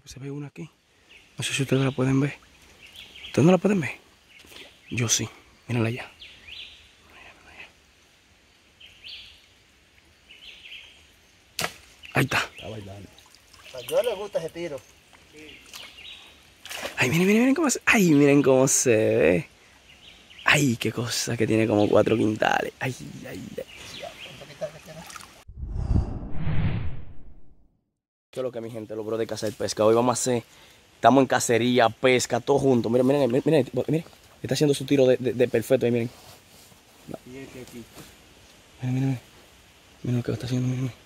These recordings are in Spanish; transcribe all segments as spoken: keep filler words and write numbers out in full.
Se ve una aquí. No sé si ustedes la pueden ver. ¿Ustedes no la pueden ver? Yo sí. Mírenla allá. Ahí está. Está bailando. A yo le gusta ese tiro. Ay, miren, miren, miren cómo se... Ay, miren cómo se ve. Ay, qué cosa que tiene como cuatro quintales. Ay, ay, ay. ¿Qué es lo que mi gente logró de cazar pesca? Hoy vamos a hacer... Estamos en cacería, pesca, todo juntos. Miren, miren, miren, miren, miren. Está haciendo su tiro de, de, de perfecto ahí, miren. Miren, miren, miren. Miren lo que está haciendo, miren.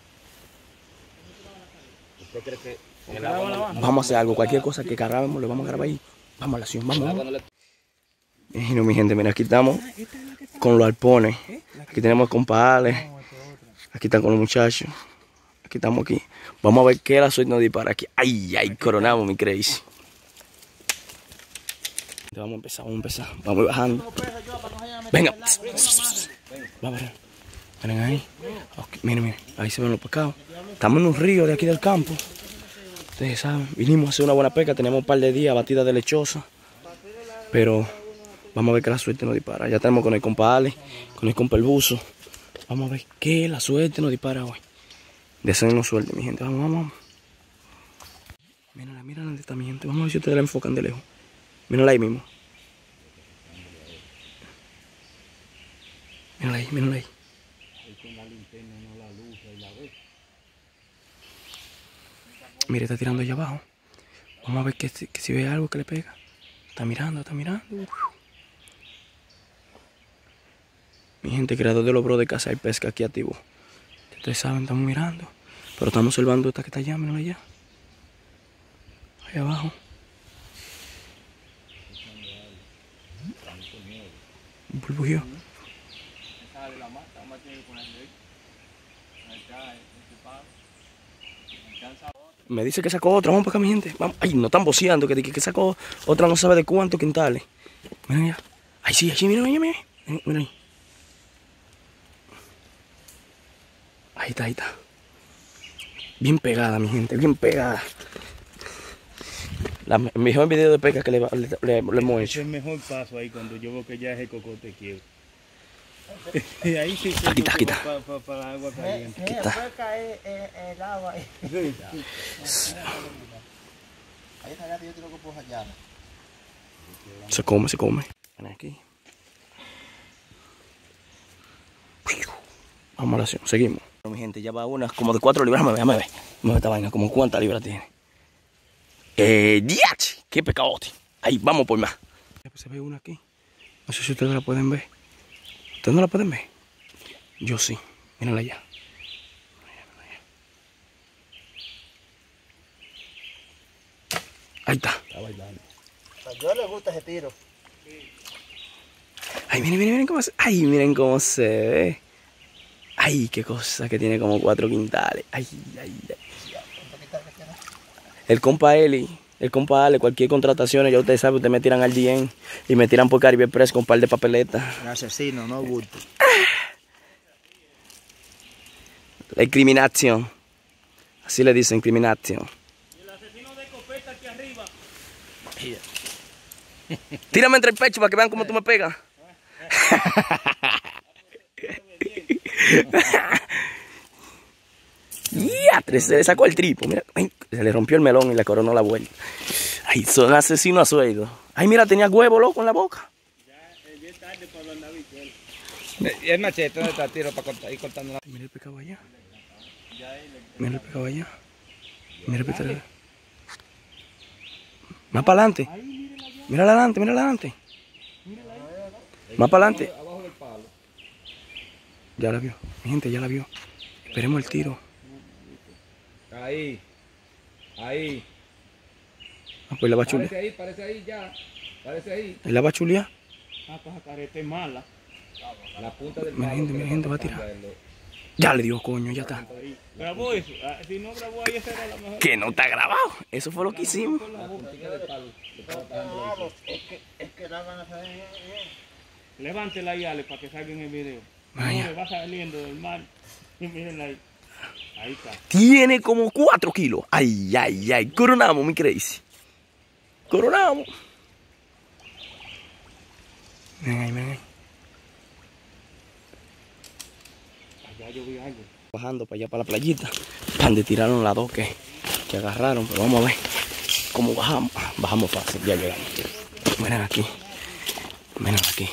¿Usted cree que el agua no, no, vamos a hacer algo, cualquier cosa que grabemos, lo vamos a grabar ahí. Vamos a la acción, vamos. vamos. Y no, mi gente, mira, aquí estamos con los arpones. Aquí tenemos compa Ale. Aquí están con los muchachos. Aquí estamos aquí. Vamos a ver qué la suerte nos dispara aquí. Ay, ay, coronamos, mi crazy. Vamos a empezar, vamos a empezar. Vamos bajando. Venga. Vamos a ver. Miren ahí. Okay, miren, miren. Ahí se ven los pescados. Estamos en un río de aquí del campo. Ustedes saben. Vinimos a hacer una buena pesca. Tenemos un par de días batida de lechosa. Pero vamos a ver qué la suerte nos dispara. Ya tenemos con el compa Ale, con el compa el buzo. Vamos a ver qué la suerte nos dispara hoy. Deseennos suerte, mi gente. Vamos, vamos, vamos. Mírala, mírala dónde está mi gente. Vamos a ver si ustedes la enfocan de lejos. Mírala ahí mismo. Mírala ahí, mírala ahí. Mire, está tirando allá abajo. Vamos a ver que si, que si ve algo que le pega. Está mirando, está mirando. Uf. Mi gente, creador de los bros de caza y pesca aquí activo. Ustedes saben, estamos mirando. Pero estamos observando esta que está allá, mírenla allá. Allá abajo. Un burbujeo. Me dice que sacó otra, vamos para acá, mi gente. Vamos. Ay, no están boceando, que, que, que sacó otra, no sabe de cuántos quintales. Miren allá. Ay, sí, ay, sí, miren, miren, miren. Miren ahí. Ahí está, ahí está. Bien pegada, mi gente, bien pegada. La, el mejor video de pesca que le, le, le, le hemos hecho. Es el mejor paso ahí cuando yo veo que ya es el cocote quiero. Ahí sí, aquí está, aquí está. Para, para, para agua caliente. Aquí está. Puede caer el agua ahí. Ahí está gato, yo tiro que puedo hallar. Se come, se come. Ven aquí. Vamos a la acción, seguimos. Mi gente, ya va una como de cuatro libras. Déjame ver, déjame ver. Déjame ver esta vaina, como cuántas libras tiene. Eh, diach, qué pecadote. Ahí, vamos por más. Se ve una aquí. No sé si ustedes la pueden ver. ¿Ustedes no la pueden ver? Yo sí. Mírenla allá. Ahí está. Está bailando. A yo le gusta ese tiro. Ay, miren, miren, miren cómo se... Ay, miren cómo se ve. Ay, qué cosa que tiene como cuatro quintales. Ay, ay, ay. El compa Eli, el compa Ale, cualquier contratación, ya ustedes saben, ustedes me tiran al D M y me tiran por Caribe Press con un par de papeletas. Asesino, no bulto. La incriminación. Así le dicen, incriminación. Y el asesino de escopeta aquí arriba. Tírame entre el pecho para que vean cómo tú me pegas. Ya, se le sacó el tripo, mira, ay, se le rompió el melón y le coronó la vuelta. Ay, son asesinos a sueldo. Ay, mira, tenía huevo loco en la boca. Ya es tarde para los navitos. ¿Y el machete dónde está? Tiro para cortar, ir cortando la... Mira el pecado allá. Mira el pecado allá. Mira el pecado allá. Más para adelante. Mira adelante, mira adelante. Más para adelante. Ya la vio. Mi gente, ya la vio. Esperemos el tiro. Ahí. Ahí. Ah, pues la va a chulear. Parece ahí, parece ahí ya. Parece ahí. Él la va a chulear. Ah, pues careta es mala. La punta del Mira palo. gente, mira gente, va a tirar. Ya le dio, coño, ya está. Grabó eso. Ah, si no grabó ahí, esa era la mejor. Que no está grabado. Eso fue lo que hicimos. Es que, es que la van a hacer bien, bien. Levántela ahí, Ale, para que salga en el video. Vaya. No, le va saliendo del mar. Y mírenla ahí. Ahí está. Tiene como cuatro kilos. Ay, ay, ay. Coronamos, mi crazy. Coronamos. Miren ahí, miren ahí. Allá yo vi algo. Bajando para allá, para la playita. Pan de tiraron las dos que, que agarraron. Pero vamos a ver cómo bajamos. Bajamos fácil, ya llegamos. Miren aquí. Miren aquí.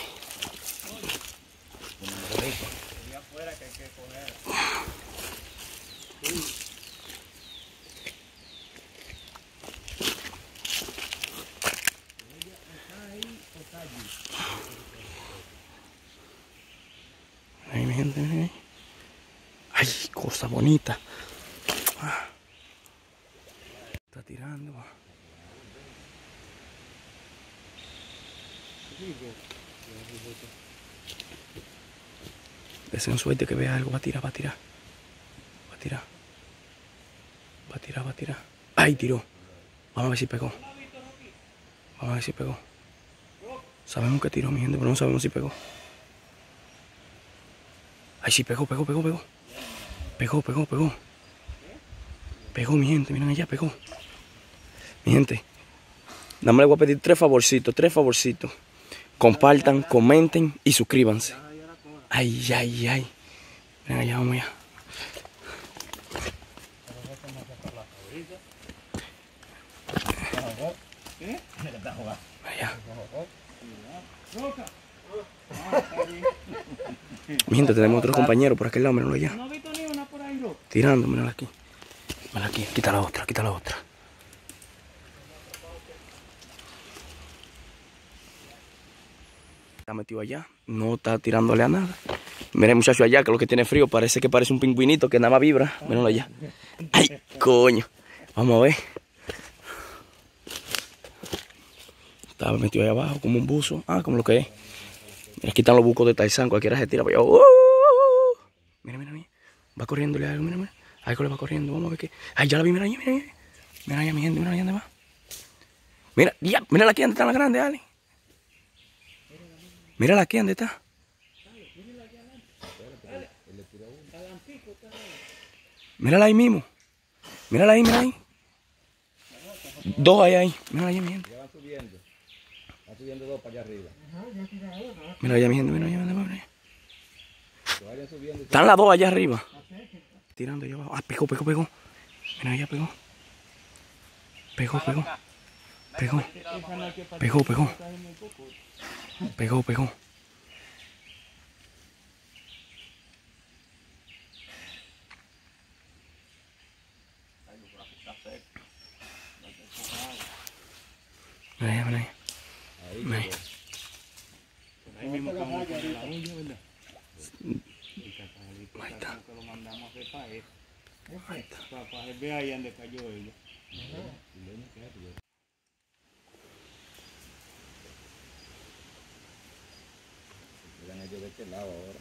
Ahí, mi gente, miren ahí. Ay, cosa bonita. Ah. Está tirando. Deseen suerte que vea algo. Va a tirar, va a tirar. Va a tirar. Va a tirar, va a tirar. Ay, tiró. Vamos a ver si pegó. Vamos a ver si pegó. Sabemos que tiró, mi gente, pero no sabemos si pegó. Ay, sí, pegó, pegó, pegó, pegó. Pegó, pegó, pegó. Pegó, mi gente, miren allá, pegó. Mi gente, nada más les voy a pedir tres favorcitos, tres favorcitos. Compartan, comenten y suscríbanse. Ay, ay, ay. Miren allá, vamos allá. Allá. Mi gente, tenemos otro compañero por aquel lado, mírenlo allá. No he visto ni una por ahí, bro. Tirando, míralo aquí. Míralo aquí, quita la otra, quita la otra. Está metido allá, no está tirándole a nada. Miren, muchacho allá, que lo que tiene frío, parece que parece un pingüinito que nada más vibra. Mírenlo allá. Ay, coño. Vamos a ver. Estaba metido allá abajo como un buzo. Ah, como lo que es. Mira, aquí están los bucos de Tarzán, cualquiera se tira para allá. ¡Uh! Mira, mira, mira. Va corriéndole algo, mira, mira. Algo le va corriendo, vamos a ver qué. Ay, ya la vi, mira allá, mira allá. Mira allá, mi gente, mira allá dónde va. Mira, ya, mira aquí donde está la grande, Ale. Mírala aquí donde está. Mírala ahí mismo. Mírala ahí, mira ahí. Dos hay ahí. Mírala allá, mi gente. Ya van subiendo. Van subiendo dos para allá arriba. Mira allá, mi gente, mira allá, mira allá. Que vayan subiendo. Están las dos allá arriba. Tirando allá abajo. Ah, pegó, pegó, pegó. Mira allá, pegó. Pegó, pegó. Pegó. Pegó, pegó. Pegó, pegó. Mira allá, mira allá. Mira allá. Ahí mismo estamos con la uña, ¿verdad? Ahí está. Que lo mandamos a hacer para eso. Para, para ver ahí donde cayó ella. Miran ellos de este lado ahora.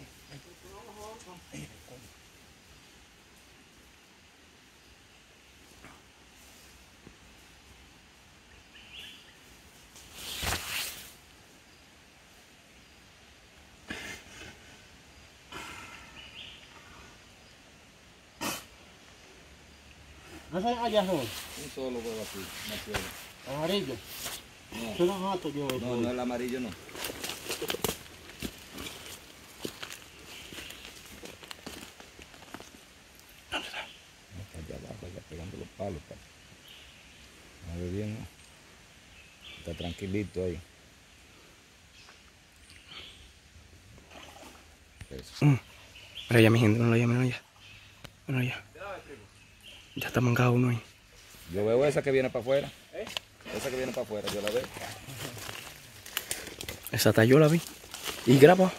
No son allá son, Un solo huevo aquí, no quiero. amarillos. No. Son los gatos yo. No, no el amarillo no. Allá abajo, allá pegando los palos. Pa. A ver bien, ¿no? Está tranquilito ahí. Eso. Mm. Mira allá, mi gente, mira allá, mira allá. Mira allá. Ya está mangado uno ahí. Yo veo esa que viene para afuera. Esa que viene para afuera, yo la veo. Esa hasta yo la vi. Y graba.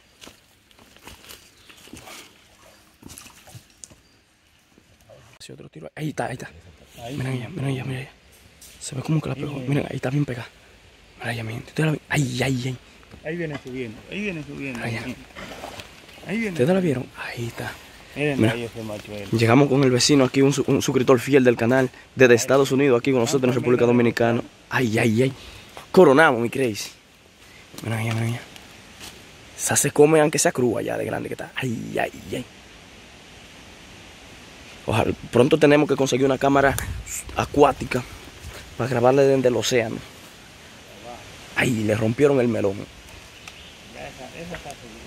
Si otro tiro. Ahí está, ahí está. Mira allá, mira allá, mira allá. Se ve como que la pegó. Miren, ahí está bien pegada. Mira allá, mi gente. Ustedes la ven. Ay, ay, ay. Ahí viene subiendo, ahí viene subiendo. Allá. Ahí viene. ¿Ustedes la vieron? Ahí está. Miren Mira. ahí ese machuelo. Llegamos con el vecino aquí, un, su- un suscriptor fiel del canal, desde Estados Unidos, aquí con nosotros en República Dominicana. Ay, ay, ay. Coronamos, mi crazy. Mira allá, mira allá. Esa se come aunque sea crua ya de grande que está. Ay, ay, ay. Ojalá, pronto tenemos que conseguir una cámara acuática para grabarle desde el océano. Ay, le rompieron el melón. Ya esa, esa está segura.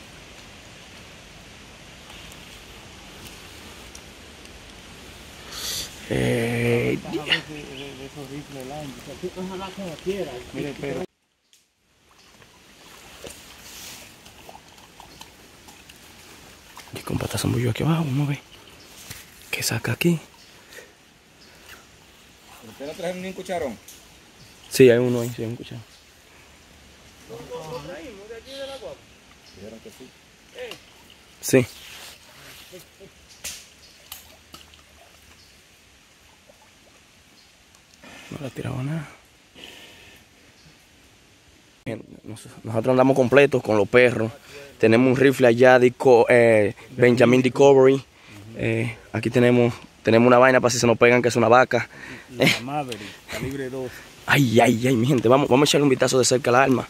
Eh, Vamos a ver si de, de esos rifles Lange. Ojalá como quiera. Mire, pero y compa, está zambullo aquí abajo, vamos a ver. ¿Qué saca aquí? ¿Usted no trajeron ni un cucharón? Sí, hay uno ahí, sí, hay un cuchillo. Dijeron que sí. Sí. No le ha tirado nada. Bien, nos- Nosotros andamos completos con los perros. Tenemos un rifle allá de Co- eh, Benjamin Discovery. Eh, aquí tenemos, tenemos una vaina para si se nos pegan, que es una vaca. la Maverick, calibre dos. Ay, ay, ay, mi gente, vamos, vamos a echarle un vistazo de cerca al arma.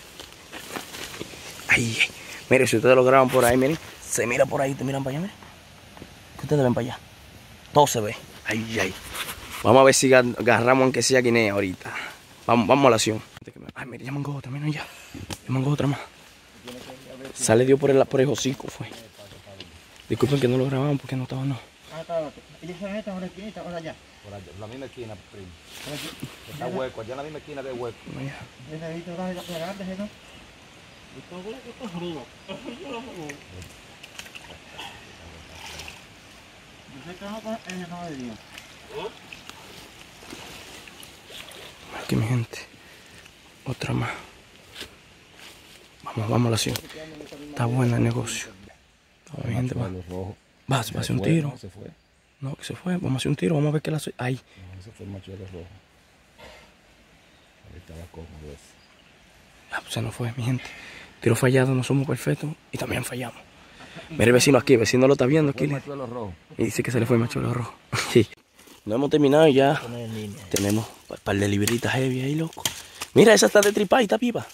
Ay, ay. Mire, si ustedes lo graban por ahí, miren, se mira por ahí, te miran para allá, miren. ¿Qué ustedes ven para allá? Todo se ve. Ay, ay. Vamos a ver si ga- agarramos aunque sea Guinea ahorita. Vamos, vamos a la acción. Ay, mire, ya mangó otra, miren ya. Ya mangó otra más. Sale Dios por el, por el hocico, fue. Disculpen que no lo grabamos porque no estaba, no. Ah, está. Ella se mete ahora aquí, está ahora allá. Por allá, la misma esquina, primo. Está hueco, allá en la misma esquina de hueco. Vaya. Ese ahí te va a pegar, ¿no? Y todo esto es frío. Yo sé que no con ella no de Dios. Aquí, mi gente. Otra más. Vamos, vamos a la acción. Está bueno el negocio. Está bien, gente, va. Los rojos. Va, se va a hacer un fue, tiro. No, se fue. No, que se fue. Vamos a hacer un tiro. Vamos a ver qué la hace. Ay. No, ese fue el macho de los rojos. Ahí estaba cómodo ese. Ah, pues se nos fue, mi gente. Tiro fallado, no somos perfectos y también fallamos. Mira el vecino aquí, el vecino lo está viendo aquí. Fue el macho de los rojos. Y dice que se le fue el macho de rojo. Sí. No hemos terminado y ya. Tenemos un par de libritas heavy ahí, loco. Mira, esa está de tripa y está viva.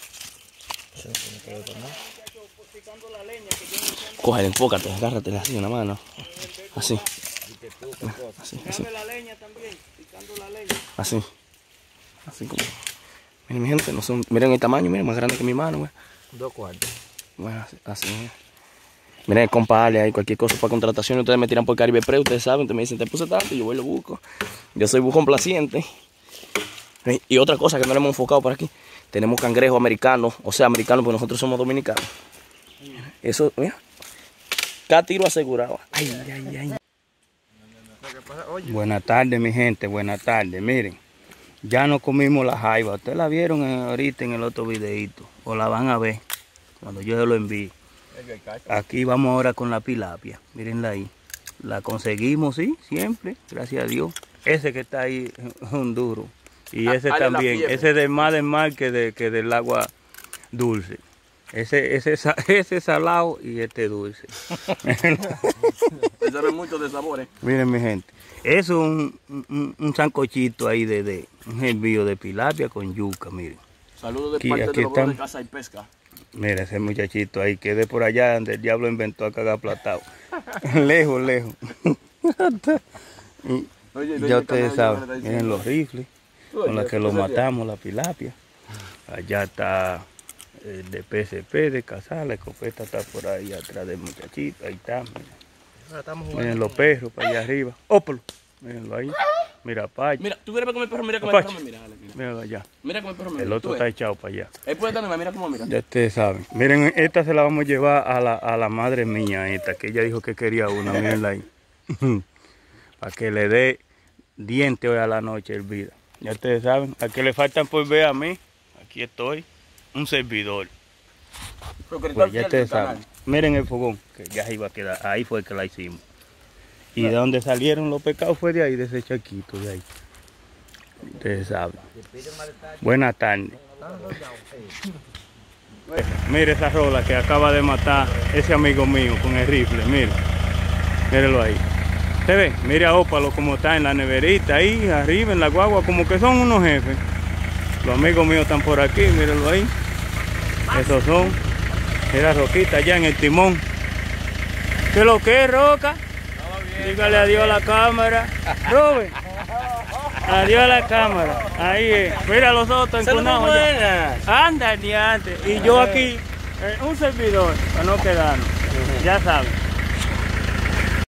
Cógele, enfócate, agárrate así una mano. Así. Así, así. la leña también, picando la leña. Así. Así como. Miren, mi gente, no son, miren el tamaño, miren, más grande que mi mano, güey. Dos cuartos. Bueno, así, así, mira. Miren, compa Ale, hay cualquier cosa para contratación, ustedes me tiran por Caribe Pre, ustedes saben, ustedes me dicen, te puse tanto, yo voy y lo busco. Yo soy bujo complaciente. Y otra cosa que no le hemos enfocado por aquí, tenemos cangrejos americanos, o sea, americanos, porque nosotros somos dominicanos. Eso, mira, cada tiro asegurado. Ay, ay, ay. Buenas tardes, mi gente, buenas tardes. Miren, ya no comimos la jaiba. Ustedes la vieron en- ahorita en el otro videito, o la van a ver cuando yo se lo envíe. Aquí vamos ahora con la tilapia, mírenla ahí. La conseguimos, sí, siempre, gracias a Dios. Ese que está ahí es un duro. Y ese Ah, dale la también, fiebre. ese del mar del mar que, de, que del agua dulce. Ese, ese, sa- ese salado y este dulce. Saben mucho de sabores. Miren, mi gente, eso es un, un, un sancochito ahí de, de un hervido de tilapia con yuca, miren. Saludos de Aquí- parte aquí de los brothers están. de Casa y Pesca. Mira ese muchachito ahí, que de por allá donde el diablo inventó a cagar platado. lejos, lejos. Y Oye, ya ustedes saben, miren los rifles con los que lo matamos, la tilapia. Allá está el de P S P, de Casal, la escopeta está por ahí atrás del muchachito, ahí está. Miren, miren los perros para allá arriba. Ópalo, mírenlo ahí. Mira, Pacho, Mira, tú mira cómo el perro, mira cómo el Apache. perro me mira, Alex, mira. míralo allá. Mira cómo el perro me mira. El tú otro ves. está echado para allá. Él puede estar, mira cómo mira. Ya ustedes saben. Miren, esta se la vamos a llevar a la, a la madre mía, esta, que ella dijo que quería una, mírenla ahí. Para que le dé diente hoy a la noche, hervida. Ya ustedes saben, a que le faltan por ver a mí, aquí estoy, un servidor. Pues ya ustedes saben. Miren el fogón, que ya se iba a quedar, ahí fue que la hicimos. Y de donde salieron los pecados fue de ahí, de ese chaquito de ahí. Ustedes saben. Buenas tardes. Mire esa rola que acaba de matar ese amigo mío con el rifle, mire. Mírelo ahí. ¿Se ve? Mire a Ópalo como está en la neverita ahí, arriba en la guagua, como que son unos jefes. Los amigos míos están por aquí, mírenlo ahí. Esos son. Mira Roquita allá en el timón. ¿Qué es lo que es, Roca? Dígale adiós a la cámara. Rubén. Adiós a la cámara. Ahí es. Mira los otros encunados. Anda, ni antes. Y yo aquí, eh, un servidor, para no quedarnos. Ya saben.